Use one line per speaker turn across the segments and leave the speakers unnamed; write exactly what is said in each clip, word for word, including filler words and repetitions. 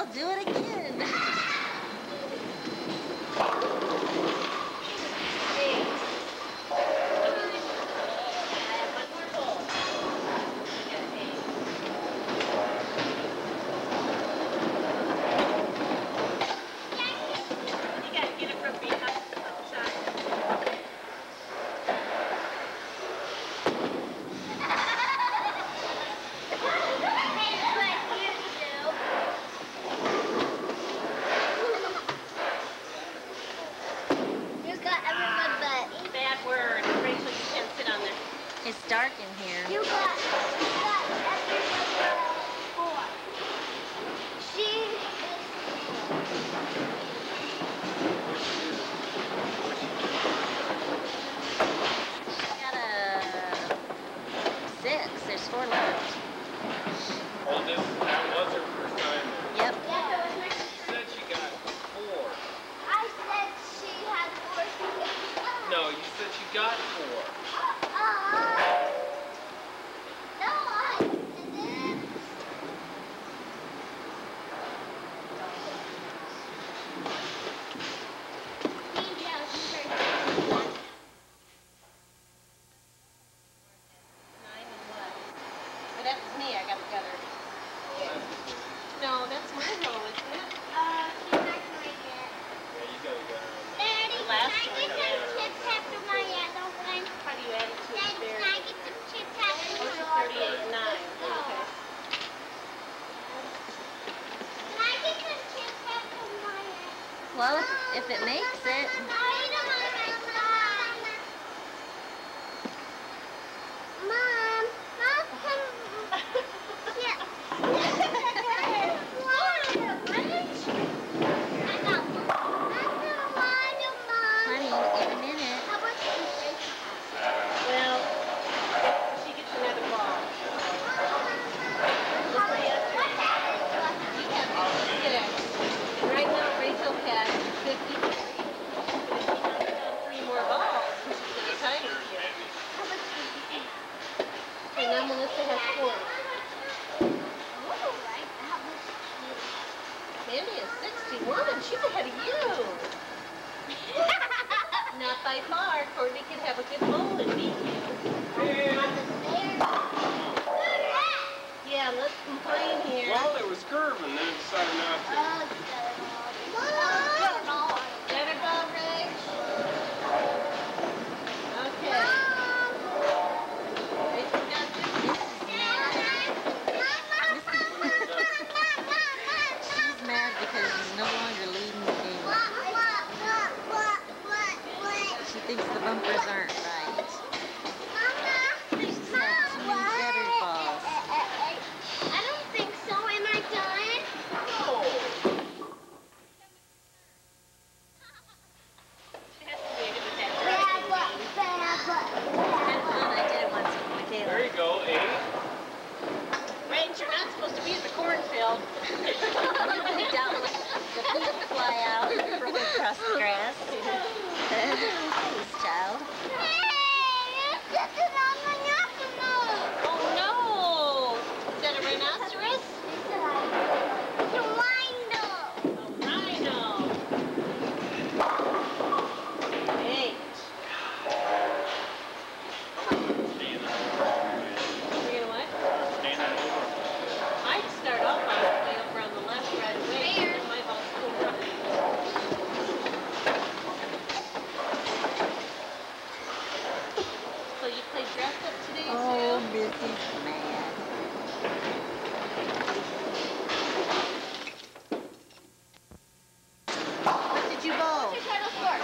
do it again. It's dark in here.
You got, you got everybody four. She
She got a six. There's four left.
Well, this, that was her first time.
Yep.
Yeah, that was my
She said she got four.
I said she had four.
No, you said she got four.
Uh, no, I didn't.
Nine and what? But that was me. I got the other. No, that's my roll, isn't it?
Uh, she's not gonna get it.
Yeah, you got it.
Daddy,
Last
can I
one,
get
yeah.
some chips after my yellow one?
How do you add it to it
Daddy,
there?
can I get some chips after
Oh,
my
it's
yellow
thirty-eight and nine. Okay.
Can I get some chips after my yellow?
Well, if, if it makes it.
Mom, Mom, come. Yeah.
Honey, in a minute. Well, she gets another ball. You have fifty-six. And right now, Rachel has fifty-three. But if she knocks down three more balls, she's going to tie with you. And now Melissa has four. Mandy is sixty-one, and she's ahead of you. Not by far. Courtney could have a good bowl and beat you. Yeah, let's complain here.
Well, it was curving, then it decided not to.
Let her go, Rach. Okay. Rachel got this. She's mad because she's no longer leading the game. She thinks the bumpers aren't right. She's had too many gutter balls.
I don't think so. Am I done?
She has to be good with that
Bad
driving
luck,
game.
bad luck,
Had
bad
fun.
luck.
I did it once with
There
Michaela.
you go, eight.
Rach, you're not supposed to be in the cornfield. Really don't let the feet fly out from across the grass. Please, child.
Hey, it's just an animal.
Oh no! Is that a rhinoceros?
It's a rhino.
A rhino. Eight. We're gonna what? I'd start off on the way over on the left right away. And my ball's still running. So you play dress up today
Oh,
too?
Missy's mad. What did you bowl?
What's your total score?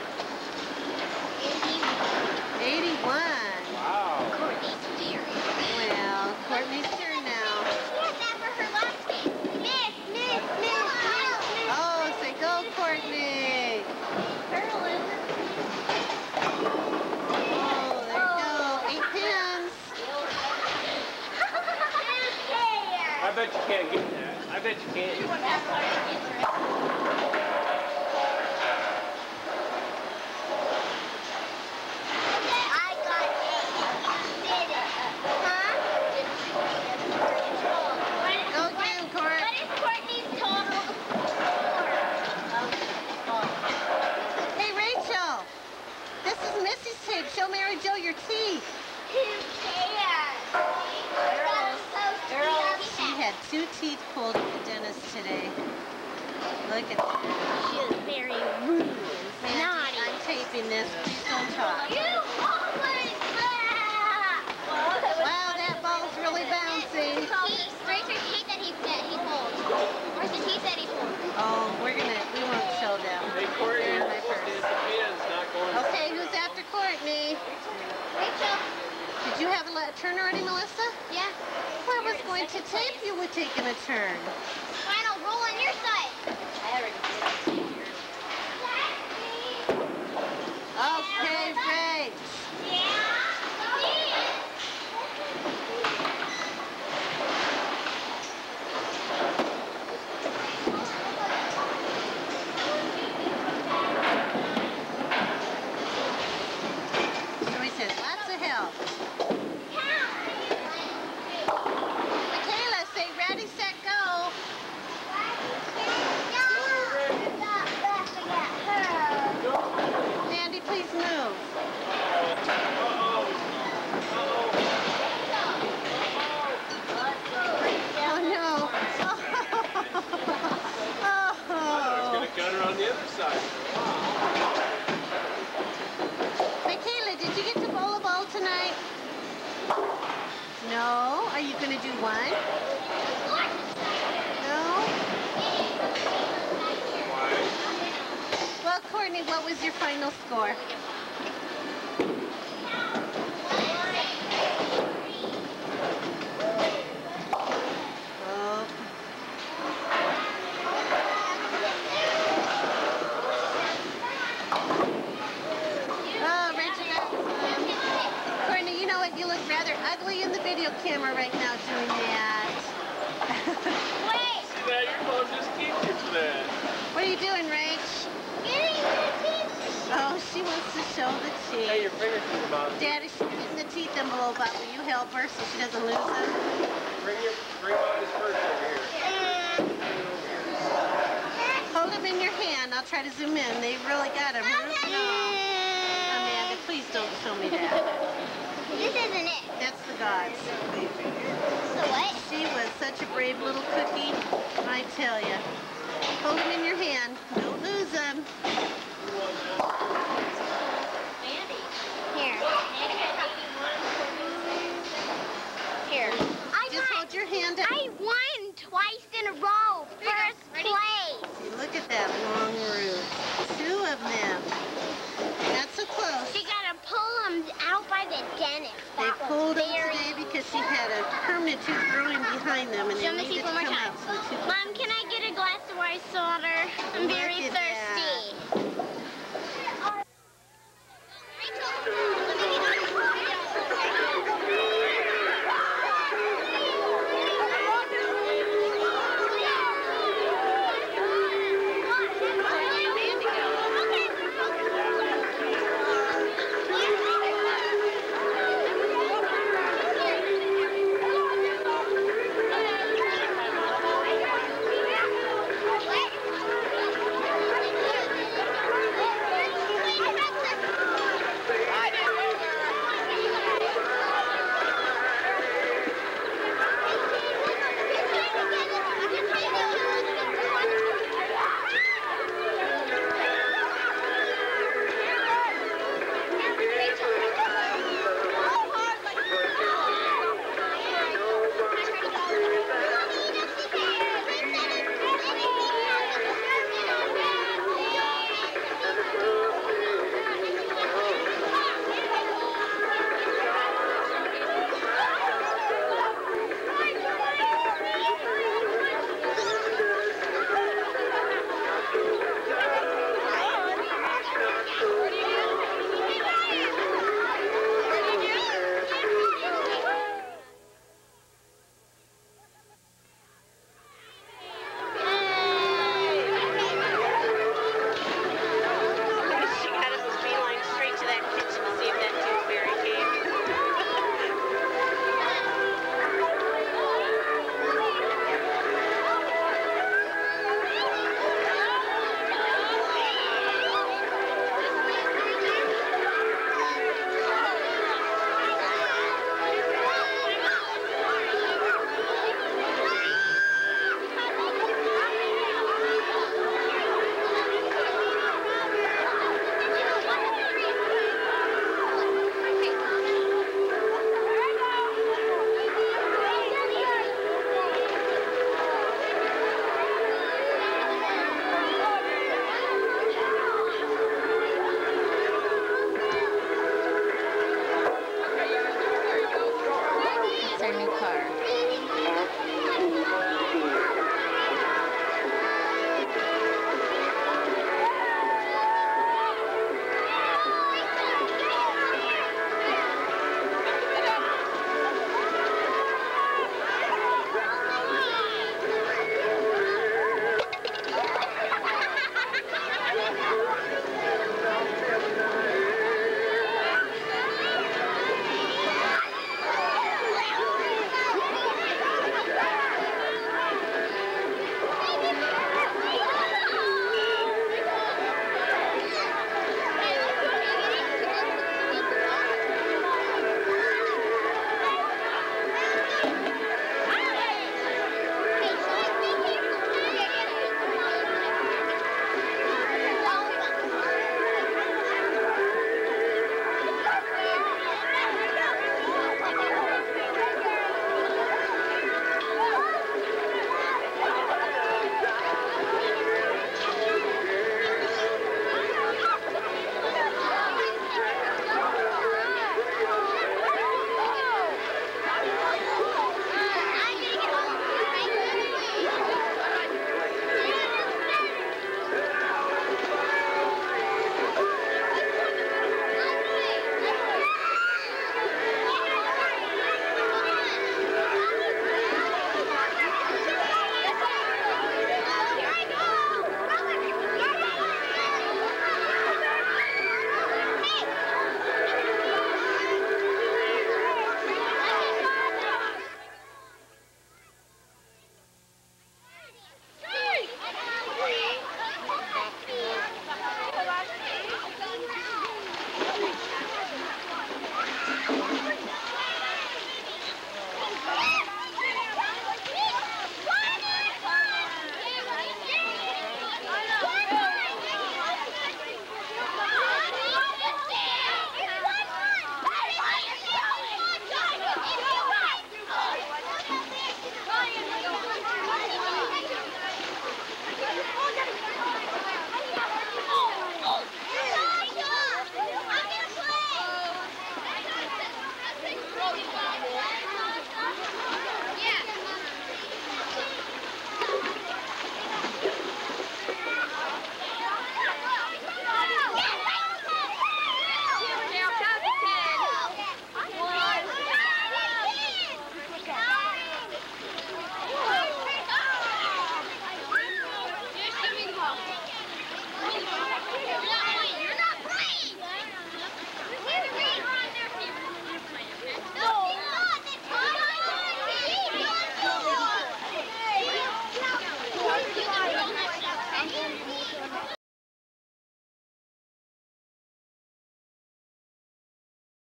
eighty-one.
Wow.
Courtney's very
Well, Courtney's turn now.
She had that for her last game. Miss, miss, miss, miss, miss.
Oh, say go, Courtney.
Carolyn.
Oh, there you go. Eight pins.
I bet you can't get that. I bet you can't.
I got it. You did it. Huh?
Go again, Court.
What is Courtney's total
is Missy's tape. Show Mary Jo your teeth.
Who cares?
Girls.
She had two teeth pulled at the dentist today. Look at that.
She is very rude.
Mandy,
Naughty.
I'm taping this. Please don't talk.
You always laugh.
Wow, that ball's really bouncy.
Where's her teeth that he that he pulled? Where's the teeth that he pulled?
Oh, we're gonna, we won't show them.
Hey, Courtney,
They're in
you're
my
supposed to hit
purse.
the pins, not going
Okay, who's after Courtney?
Rachel.
Did you have a le- turn already, Melissa?
Yeah.
I was going to tape you with taking a turn.
Final roll on your side.
I already did.
Okay, Rach.
Yeah.
So he says, lots of help. Michaela, say ready, set, go. Mandy, please move. Oh, no.
I was going
Oh.
to cut her on the other side.
Michaela, did you get to bowl a ball tonight? No? Are you going to do one? No? Well, Courtney, what was your final score? Oh. Oh, Rachel, um, Courtney, you know what? You look rather ugly in the video camera right now doing that.
Wait.
See that? Your mom just keeps you for that.
What are you doing, Rach? Oh, she wants to show the
Hey,
teeth.
your fingertips about.
Daddy, she's getting the teeth envelope out. Will you help her so she doesn't lose them?
Bring your, bring out his purse over here.
Hold them in your hand. I'll try to zoom in. They really got them. No. Amanda, please don't show me that.
This isn't it.
That's the gods.
So what?
She was such a brave little cookie. I tell you. Hold them in your hand. Don't lose them.
Mandy.
Here. Here. I
Just
got,
hold your hand up.
I won twice in a row. First place.
See, look at that long root. Two of them. Not so close.
She got to pull them out by the dentist.
They
That was
pulled them
very-
today because she had a permanent tooth growing behind them and
Show
they
me
needed
teeth
to
one more
come
time.
out. So the tooth
Mom, can I get a glass of white soda?